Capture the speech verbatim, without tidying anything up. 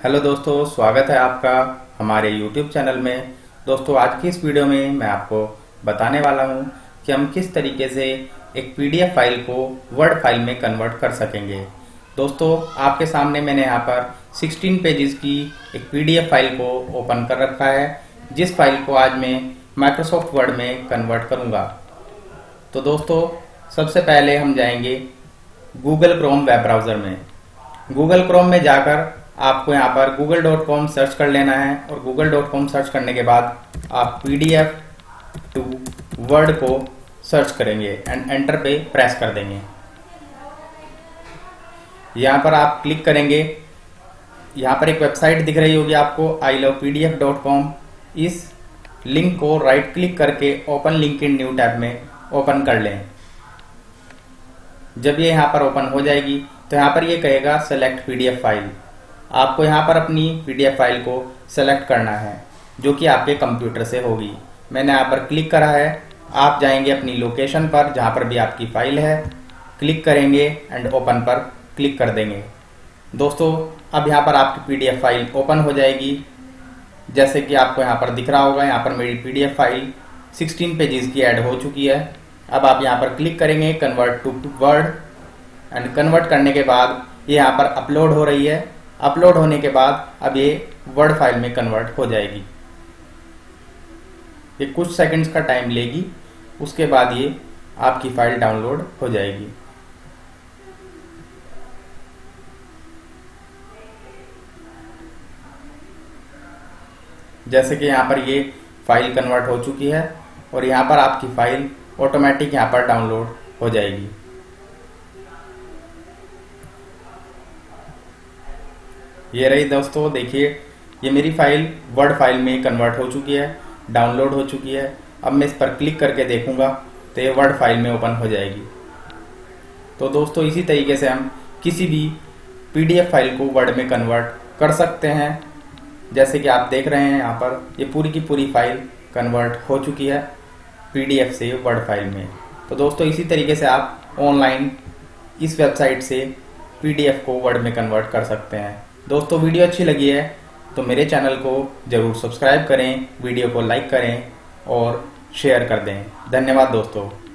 Hello दोस्तों, स्वागत है आपका हमारे यूट्यूब चैनल में। दोस्तों, आज की इस वीडियो में मैं आपको बताने वाला हूं कि हम किस तरीके से एक पीडीएफ फाइल को वर्ड फाइल में कन्वर्ट कर सकेंगे। दोस्तों, आपके सामने मैंने यहाँ पर सोलह पेजेस की एक पीडीएफ फाइल को ओपन कर रखा है, जिस फाइल को आज मैं माइक्रोसॉफ्ट वर्ड में कन्वर्ट करूंगा। तो दोस्तों, सबसे पहले हम जाएंगे गूगल क्रोम वेब ब्राउजर में। गूगल क्रोम में जाकर आपको यहाँ पर गूगल डॉट कॉम सर्च कर लेना है और गूगल डॉट कॉम सर्च करने के बाद आप पीडीएफ टू वर्ड को सर्च करेंगे एंड एंटर पे प्रेस कर देंगे। यहाँ पर आप क्लिक करेंगे, यहाँ पर एक वेबसाइट दिख रही होगी आपको I love P D F dot com. इस लिंक को राइट क्लिक करके open link in new tab में ओपन कर लें। जब ये यहाँ पर ओपन हो जाएगी तो यहाँ पर ये कहेगा सेलेक्ट पीडीएफ फाइल। आपको यहाँ पर अपनी पीडीएफ फाइल को सेलेक्ट करना है जो कि आपके कंप्यूटर से होगी। मैंने यहाँ पर क्लिक करा है। आप जाएंगे अपनी लोकेशन पर जहाँ पर भी आपकी फाइल है, क्लिक करेंगे एंड ओपन पर क्लिक कर देंगे। दोस्तों, अब यहाँ पर आपकी पीडीएफ फाइल ओपन हो जाएगी। जैसे कि आपको यहाँ पर दिख रहा होगा, यहाँ पर मेरी पीडीएफ फाइल सोलह पेजेस की ऐड हो चुकी है। अब आप यहाँ पर क्लिक करेंगे convert to word and convert करने के बाद ये यहाँ पर अपलोड हो रही है। अपलोड होने के बाद अब ये वर्ड फाइल में कन्वर्ट हो जाएगी। ये कुछ सेकंड्स का टाइम लेगी, उसके बाद ये आपकी फाइल डाउनलोड हो जाएगी। जैसे कि यहाँ पर ये फाइल कन्वर्ट हो चुकी है और यहाँ पर आपकी फाइल ऑटोमेटिक यहाँ पर डाउनलोड हो जाएगी। ये रही दोस्तों, देखिए ये मेरी फाइल वर्ड फाइल में कन्वर्ट हो चुकी है, डाउनलोड हो चुकी है। अब मैं इस पर क्लिक करके देखूंगा तो ये वर्ड फाइल में ओपन हो जाएगी। तो दोस्तों, इसी तरीके से हम किसी भी पीडीएफ फाइल को वर्ड में कन्वर्ट कर सकते हैं। जैसे कि आप देख रहे हैं यहाँ पर ये पूरी की पूरी फाइल कन्वर्ट हो चुकी है पीडीएफ से वर्ड फाइल में। तो दोस्तों, इसी तरीके से आप ऑनलाइन इस वेबसाइट से पीडीएफ को वर्ड में कन्वर्ट कर सकते हैं। दोस्तों, वीडियो अच्छी लगी है तो मेरे चैनल को जरूर सब्सक्राइब करें, वीडियो को लाइक करें और शेयर कर दें। धन्यवाद दोस्तों।